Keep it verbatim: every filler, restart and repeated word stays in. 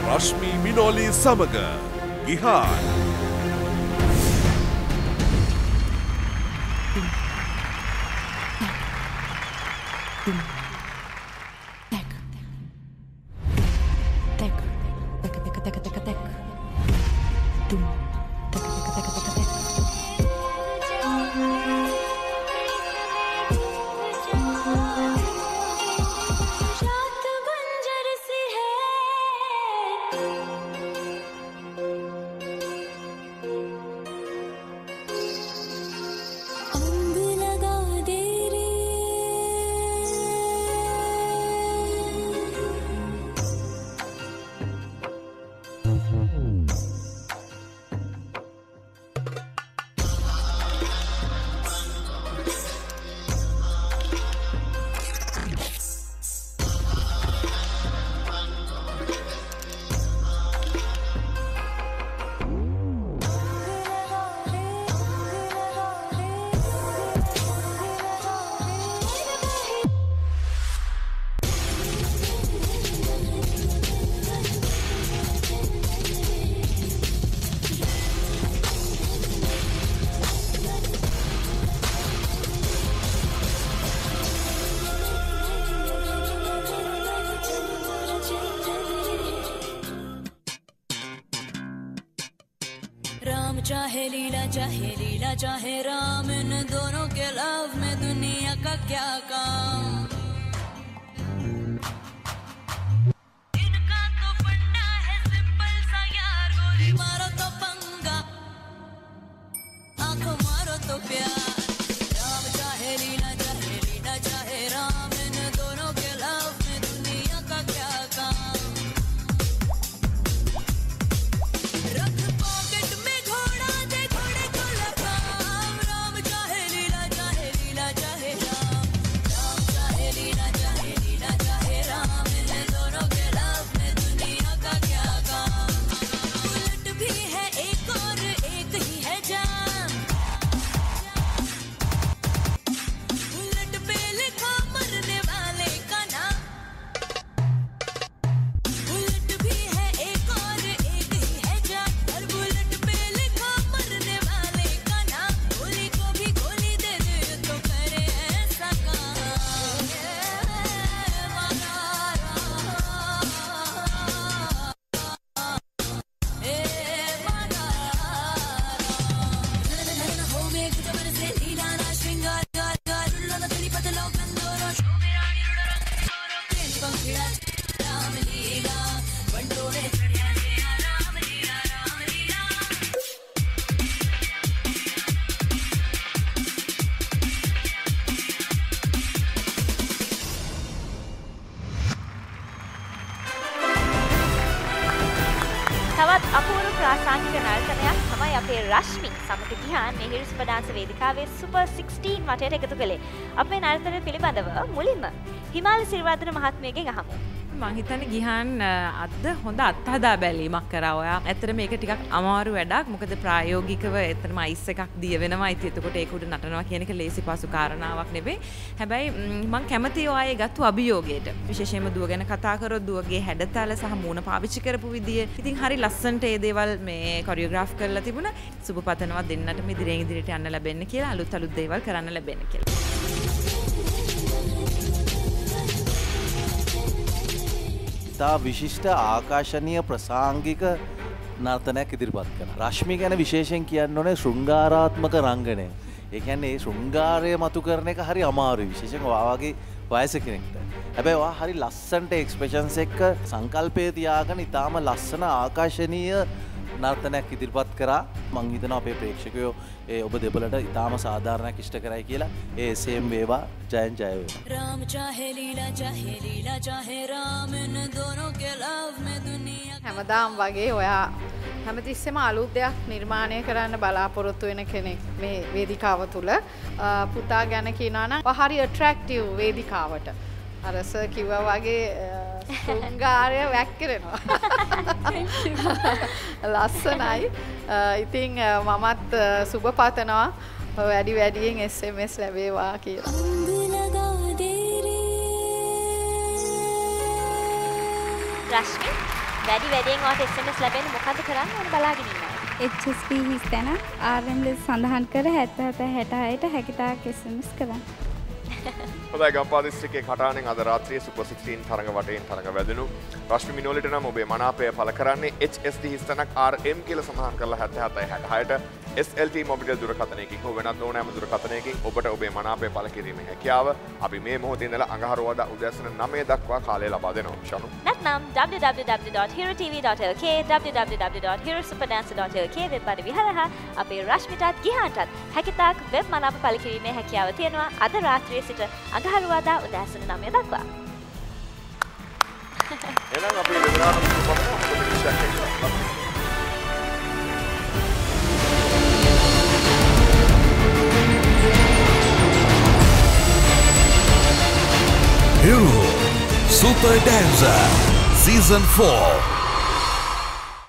රශ්මි මිනෝලි සමග ගිහාන්. चाहे लीला चाहे लीला चाहे राम, इन दोनों के लव में दुनिया का क्या काम। इनका तो फंडा है सिंपल सा यार, गोली मारो तो पंगा, आंखों मारो तो प्यार। राम चाहे लीला चाहे लीला चाहे राम, इन दोनों के लव में दुनिया का क्या काम। रख पॉकेट में घोड़ा दे घोड़े को लगाम, राम चाहे लीला चाहे लीला चाहे राम, राम चाहे लीला चाहे लीला चाहे राम, इन दोनों के लव में दुनिया का क्या काम। बुलेट भी है एक और एक ही है जान, बुलेट पे लिखा मरने वाले का नाम। बुलेट भी है एक और एक ही है जान, हर बुलेट पे लिखा मरने वाले का नाम। गोली को भी गोली दे दे तो करे ऐसा काम। ए माना हो में कुछ बरसे लीला ना श्रृंगार गार गार उल्लो तली पतलो कंदोरो शोभिरानी रुडरा कंदोरो तेरी पंखिड़ा राम लीला बंडोरे चढ़िया जिया राम लीला राम लीला। තවත් අපූර්ව ප්‍රාසංගික නර්තනයක් තමයි අපේ රශ්මි සමග ගිහාන් මේ හිරිස් ප්‍රදාන්ස වේදිකාවේ සුපර් සික්ස්ටීන් වටයට එකතු කළේ. අපේ නර්තනය පිළිබඳව මුලින්ම හිමාල සිරිවර්ධන මහත්මියගෙන් අහමු. මං හිතන්නේ ගිහාන් අද හොඳ අත්හදා බැලීමක් කරා ඔයා. ඇත්තට මේක ටිකක් අමාරු වැඩක්. මොකද ප්‍රායෝගිකව එතරම් අයිස් එකක් දිය වෙනවා. ඉතින් එතකොට ඒක උඩ නටනවා කියන එක ලේසි පහසු කාරණාවක් නෙවෙයි. හැබැයි මං කැමතියි ඔයාගේ ගත්තු අභියෝගයට. විශේෂයෙන්ම දුව ගැන කතා කරොත් දුවගේ හැඩතල සහ මූණ පාවිච්චි කරපු විදිය. ඉතින් හරි ලස්සනට ඒ දේවල් මේ කොරියෝග්‍රාෆ් කරලා තිබුණා. සුබ පතනවා දෙන්නට මේ ඉදිරියෙන් ඉදිරියට යන්න ලැබෙන්න කියලා, අලුත් අලුත් දේවල් කරන්න ලැබෙන්න කියලා. තා විශිෂ්ට ආකර්ශනීය ප්‍රසාංගික නර්තනයක් ඉදිරිපත් කරනවා. රශ්මි ගැන විශේෂයෙන් කියන්න ඕනේ ශෘංගාරාත්මක රංගනය. ඒ කියන්නේ ශෘංගාරය මතු කරන එක හරි අමාරුයි, විශේෂයෙන් ඔයා වගේ වයස කෙනෙක්ට. හැබැයි ඔයා හරි ලස්සනට එක්ස්ප්‍රෙෂන්ස් එක්ක සංකල්පය තියාගෙන ඉතාම ලස්සන ආකර්ශනීය නර්තනයක් ඉදිරිපත් කරා. මං හිතනවා අපේ ප්‍රේක්ෂකයෝ ඒ ඔබ දෙපළට ඉතාම සාධාරණයක් ඉෂ්ට කරයි කියලා. ඒ එසේම වේවා. ජයන් ජය වේවා. राम चाहे लीला चाहे लीला चाहे राम, इन दोनों के लव में दुनिया। හැමදාම වගේ ඔයා හැමතිස්සෙම අලුත් දෙයක් නිර්මාණය කරන්න බලාපොරොත්තු වෙන කෙනෙක් මේ වේදිකාව තුල. පුතා ගැන කියනවා නම් හරි ඇට්‍රැක්ටිව් වේදිකාවට. අර සර් කිව්වා වගේ ශෘංගාරය වැක්කිරෙනවා. ලස්සනයි. ඉතින් මමත් සුබ පතනවා වැඩි වැඩියෙන් එස් එම් එස් ලැබේවා කියලා. රශ්මි වැඩි වැඩියෙන් ඔයාලට එස් එම් එස් ලැබෙන්නේ මොකද්ද කරන්න ඕන බලාගෙන ඉන්නවා. H S P හිස්තැන R M ලෙස සඳහන් කර හැත්තෑ හැත්තෑ හැටහයට හැකිතාක් එස් එම් එස් කරන්න. හොඳයි ගම්පහ දිස්ත්‍රික්කයේ කටානෙන් අද රාත්‍රියේ සුපර් සික්ස්ටීන් තරඟ වටේන් තරඟ වැදුණු රශ්මි මිනෝලිට නම් ඔබේ මනාපය පළ කරන්නේ H S D හිස්තැනක් R M කියලා සඳහන් කරලා හැත්තෑ හැත්තෑ හැටහයට S L T මොබිටෙල් දුරකථනයකින් හෝ වෙනත් ඕනෑම දුරකථනයකින් ඔබට ඔබේ මනාපය පළ කිරීමේ හැකියාව අපි මේ මොහොතේ ඉඳලා අඟහරුවාදා උදෑසන නවය දක්වා කාලය ලබා දෙනවා. ෂනු. නැත්නම් w w w dot hero t v dot l k w w w dot hero super dance dot l k web අඩවි හරහා අපේ රශ්මිටත් ගිහාටත් හැකිතාක් වෙබ් මනාප පළ කිරීමේ හැකියාව තියෙනවා අද රාත්‍රියේ සිට අඟහරුවාදා උදෑසන නවය දක්වා. එහෙනම් අපි වෙබිනාර් එක පොඩ්ඩක් Hero Super Dancer Season four